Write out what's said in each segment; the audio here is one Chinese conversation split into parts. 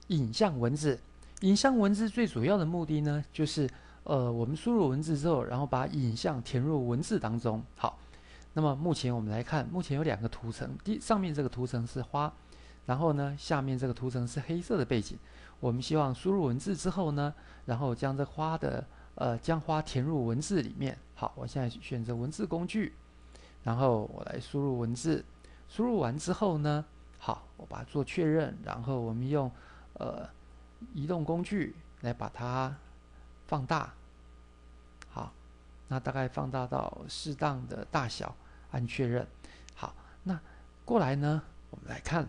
影像文字。影像文字最主要的目的呢，就是我们输入文字之后，然后把影像填入文字当中。好，那么目前我们来看，目前有两个图层，上面这个图层是花，然后呢，下面这个图层是黑色的背景。我们希望输入文字之后呢，然后将这花的将花填入文字里面。好，我现在选择文字工具，然后我来输入文字。输入完之后呢，好，我把它做确认，然后我们用呃移动工具来把它放大。好，那大概放大到适当的大小，按确认。好，那过来呢，我们来看，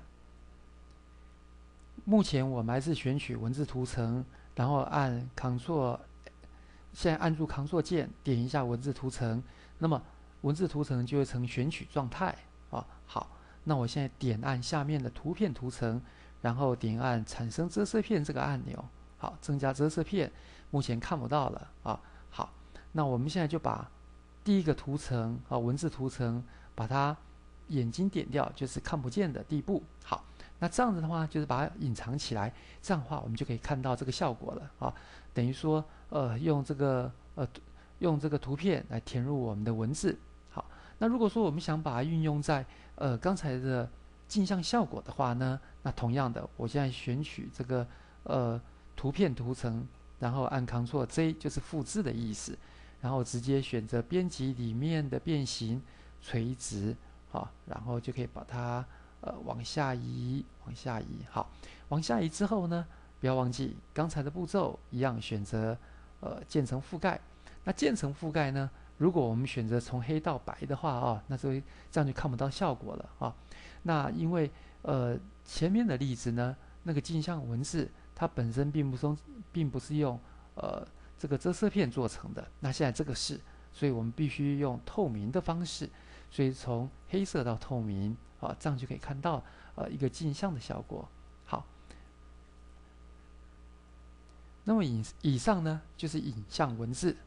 目前我们还是选取文字图层，然后按 Ctrl， 现在按住 Ctrl 键，点一下文字图层，那么文字图层就会成选取状态啊。好，那我现在点按下面的图片图层，然后点按产生遮色片这个按钮。好，增加遮色片，目前看不到了啊。好，那我们现在就把第一个图层啊，文字图层，把它眼睛点掉，就是看不见的地步。好，那这样子的话，就是把它隐藏起来，这样的话我们就可以看到这个效果了啊。等于说，用这个图片来填入我们的文字。好，那如果说我们想把它运用在刚才的镜像效果的话呢，那同样的，我现在选取这个图片图层，然后按 Ctrl J 就是复制的意思，然后直接选择编辑里面的变形垂直，好，然后就可以把它往下移，往下移。好，往下移之后呢，不要忘记刚才的步骤一样，选择渐层覆盖。那渐层覆盖呢，如果我们选择从黑到白的话啊，那这样就看不到效果了啊。那因为前面的例子呢，那个镜像文字它本身并不是用这个遮色片做成的，那现在这个是，所以我们必须用透明的方式，所以从黑色到透明啊，这样就可以看到一个镜像的效果。好，那么以上呢就是影像文字。